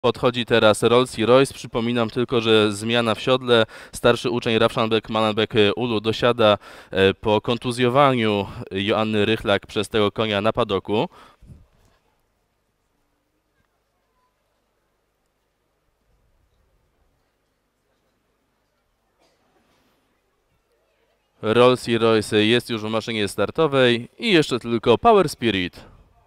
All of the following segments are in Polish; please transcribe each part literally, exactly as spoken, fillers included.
Podchodzi teraz Rolls-Royce. Przypominam tylko, że zmiana w siodle. Starszy uczeń Ravshanbek Malanbek Ulu dosiada po kontuzjowaniu Joanny Rychlak przez tego konia na padoku. Rolls-Royce jest już w maszynie startowej i jeszcze tylko Power Spirit.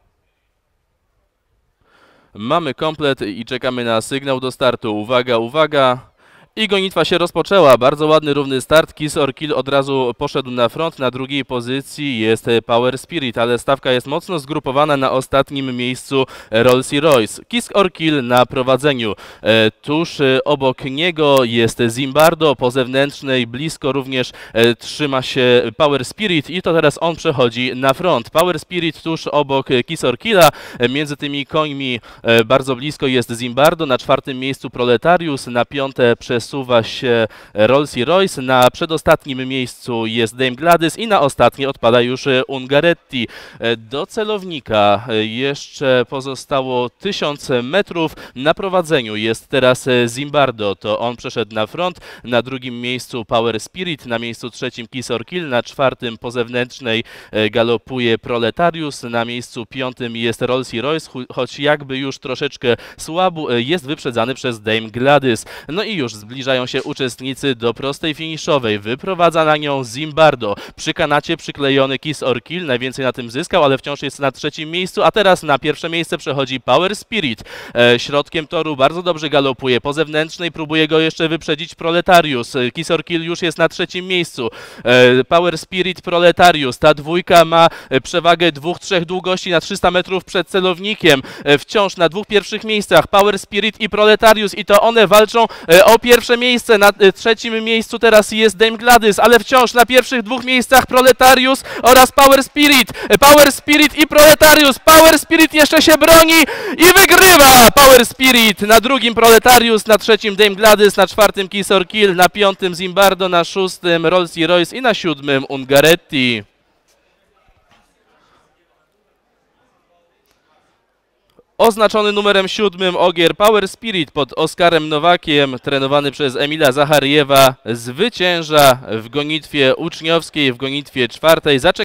Mamy komplet i czekamy na sygnał do startu. Uwaga, uwaga! I gonitwa się rozpoczęła. Bardzo ładny, równy start. Kiss or Kill od razu poszedł na front. Na drugiej pozycji jest Power Spirit, ale stawka jest mocno zgrupowana na ostatnim miejscu Rolls-Royce. Kiss or Kill na prowadzeniu. E, tuż obok niego jest Zimbardo. Po zewnętrznej blisko również e, trzyma się Power Spirit i to teraz on przechodzi na front. Power Spirit tuż obok Kiss or Killa. E, między tymi końmi e, bardzo blisko jest Zimbardo. Na czwartym miejscu Proletarius. Na piąte przez Przesuwa się Rolls-Royce, na przedostatnim miejscu jest Dame Gladys i na ostatnie odpada już Ungaretti. Do celownika jeszcze pozostało tysiąc metrów. Na prowadzeniu jest teraz Zimbardo, to on przeszedł na front. Na drugim miejscu Power Spirit, na miejscu trzecim Kiss or Kill, na czwartym po zewnętrznej galopuje Proletarius, na miejscu piątym jest Rolls-Royce, choć jakby już troszeczkę słabo jest wyprzedzany przez Dame Gladys. No i już zbliża Zbliżają się uczestnicy do prostej finiszowej. Wyprowadza na nią Zimbardo. Przy kanacie przyklejony Kiss or Kill. Najwięcej na tym zyskał, ale wciąż jest na trzecim miejscu. A teraz na pierwsze miejsce przechodzi Power Spirit. E, środkiem toru bardzo dobrze galopuje. Po zewnętrznej próbuje go jeszcze wyprzedzić Proletarius. Kiss or Kill już jest na trzecim miejscu. E, Power Spirit, Proletarius. Ta dwójka ma przewagę dwóch, trzech długości na trzysta metrów przed celownikiem. E, wciąż na dwóch pierwszych miejscach Power Spirit i Proletarius. I to one walczą e, o pierwsze miejsce. Na trzecim miejscu teraz jest Dame Gladys, ale wciąż na pierwszych dwóch miejscach Proletarius oraz Power Spirit. Power Spirit i Proletarius. Power Spirit jeszcze się broni i wygrywa Power Spirit. Na drugim Proletarius, na trzecim Dame Gladys, na czwartym Kiss or Kill, na piątym Zimbardo, na szóstym Rolls-Royce i na siódmym Ungaretti. Oznaczony numerem siódmym Ogier Power Spirit pod Oskarem Nowakiem, trenowany przez Emila Zachariewa, zwycięża w gonitwie uczniowskiej, w gonitwie czwartej.